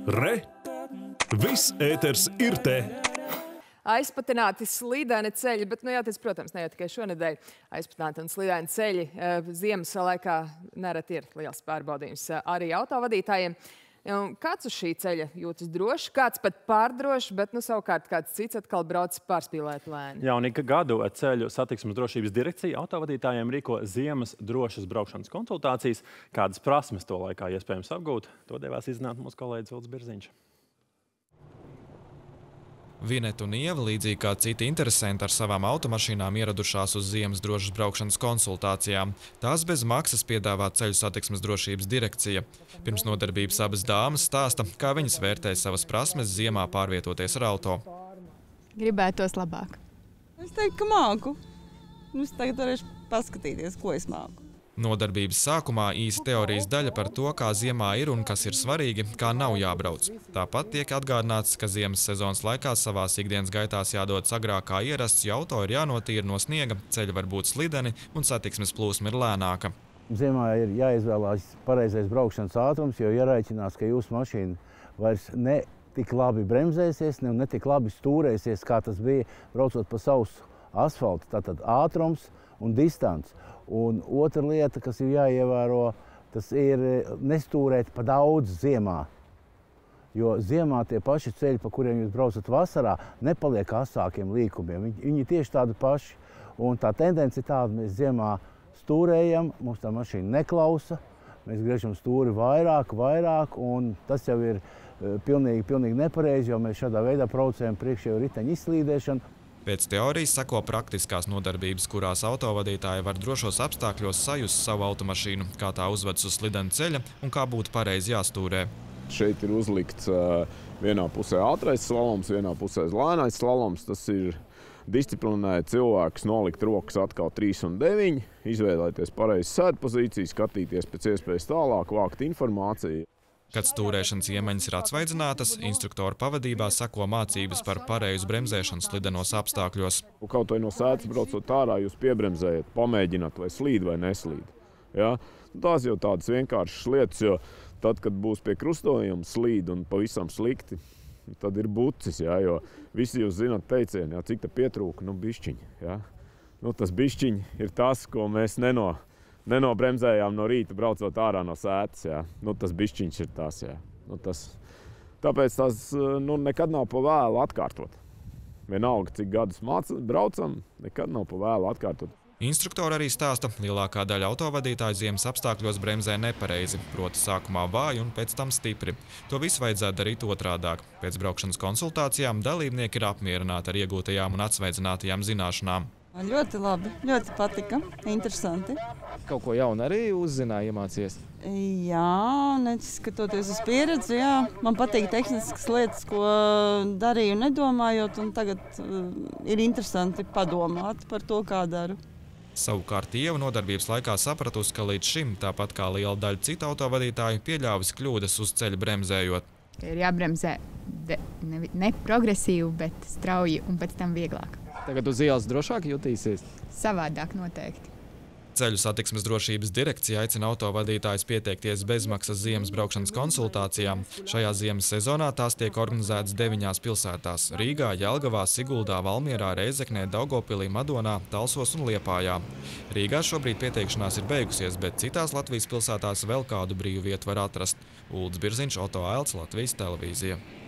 Re! Viss ēters ir te! Aizpatināti slīdēni ceļi, bet, jāteic, protams, ne jau tikai šonedēļ. Aizpatināti un slīdēni ceļi ziemas laikā nereti ir liels pārbaudījums arī autovadītājiem. Kāds uz šī ceļa jūtas droši, kāds pat pārdroši, bet, savukārt, kāds cits atkal brauc pārspīlēt lēni. Jā, un ik gadu Ceļu satiksmes drošības direkcija autovadītājiem rīko ziemas drošas braukšanas konsultācijas. Kādas prasmes to laikā iespējams apgūt, to devās izzināt mūsu kolēģis Ulds Birziņš. Vineta un Ieva, līdzīgi kā citi interesanti, ar savām automašīnām ieradušās uz ziemas drošas braukšanas konsultācijām. Tās bez maksas piedāvā Ceļu satiksmes drošības direkcija. Pirms nodarbības abas dāmas stāsta, kā viņas vērtē savas prasmes ziemā pārvietoties ar auto. Gribētos labāk. Es teiktu, ka māku. Es tagad varēšu paskatīties, ko es māku. Nodarbības sākumā īsa teorijas daļa par to, kā ziemā ir un kas ir svarīgi, kā nav jābrauc. Tāpat tiek atgādināts, ka ziemas sezonas laikā savās ikdienas gaitās jādodas agrāk kā ierasts, jo auto ir jānotīra no sniega, ceļi var būt slideni un satiksmes plūsma ir lēnāka. Ziemā ir jāizvēlās pareizais braukšanas ātrums, jo jārēķinās, ka jūsu mašīna vairs ne tik labi bremzēsies, ne tik labi stūrēsies, kā tas bija braucot pa sausu asfaltu. Tātad ātrums un distants. Un otra lieta, kas ir jāievēro, tas ir nestūrēt pa daudz ziemā. Jo ziemā tie paši ceļi, pa kuriem jūs braucat vasarā, nepaliek asākiem līkumiem. Viņi tieši tādi paši. Un tā tendence ir tāda, mēs ziemā stūrējam, mums tā mašīna neklausa, mēs griežam stūri vairāk, un tas jau ir pilnīgi nepareizi, jo mēs šādā veidā provocējam priekšējo riteņu izslīdēšanu. Pēc teorijas seko praktiskās nodarbības, kurās autovadītāji var drošos apstākļos sajust savu automašīnu, kā tā uzvedas uz slidena ceļa un kā būtu pareizi jāstūrē. Šeit ir uzlikts vienā pusē ātrais slaloms, vienā pusē lēnais slaloms. Tas ir disciplinēt cilvēkus, nolikt rokas atkal 3 un 9, izvēlēties pareizi sēdpozīciju, skatīties pēc iespējas tālāk, vākt informāciju. Kad stūrēšanas iemaņas ir atsvaidzinātas, instruktora pavadībā sako mācības par pareizu bremzēšanu slidenos apstākļos. Kaut vai no sēdes braucot ārā, jūs piebremzējat, pamēģināt, vai slīd vai neslīd. Ja? Tās jau tādas vienkāršas lietas, jo tad, kad būs pie krustojuma slīd un pavisam slikti, tad ir bucis, ja? Jo visi jūs zināt teicienu, ja? Cik te pietrūka, bišķiņi. Ja? Tas bišķiņi ir tas, ko mēs nenobremzējām no rīta, braucot ārā no sētas. Ja? Tas bišķiņš ir tas. Ja? Tāpēc tas nekad nav pa vēlu atkārtot. Vienalga, cik gadus braucam, nekad nav pa vēlu atkārtot. Instruktori arī stāsta, lielākā daļa autovadītāju ziemas apstākļos bremzē nepareizi, proti sākumā vāji un pēc tam stipri. To visu vajadzētu darīt otrādāk. Pēc braukšanas konsultācijām dalībnieki ir apmierināti ar iegūtajām un atsveidzinātajām zināšanām. Ļoti labi, ļoti patika, interesanti. Kaut ko jaunu arī uzzināja, iemācījies? Jā, neskatoties uz pieredzi, jā. Man patīk tehniskas lietas, ko darīju nedomājot, un tagad ir interesanti padomāt par to, kā daru. Savukārt Ieva nodarbības laikā sapratusi, ka līdz šim, tāpat kā liela daļa citu autovadītāju, pieļāvusi kļūdas uz ceļa bremzējot. Ir jābremzē ne progresīvi, bet strauji un pēc tam vieglāk. Tagad uz ielas drošāk jutīsies? Savādāk noteikti. Ceļu satiksmes drošības direkcija aicina autovadītājus pieteikties bezmaksas ziemas braukšanas konsultācijām. Šajā ziemas sezonā tās tiek organizētas 9 pilsētās – Rīgā, Jelgavā, Siguldā, Valmierā, Reizeknē, Daugavpilī, Madonā, Talsos un Liepājā. Rīgā šobrīd pieteikšanās ir beigusies, bet citās Latvijas pilsētās vēl kādu brīvu vietu var atrast. Ulds Birziņš, Oto Ailts, Latvijas televīzija.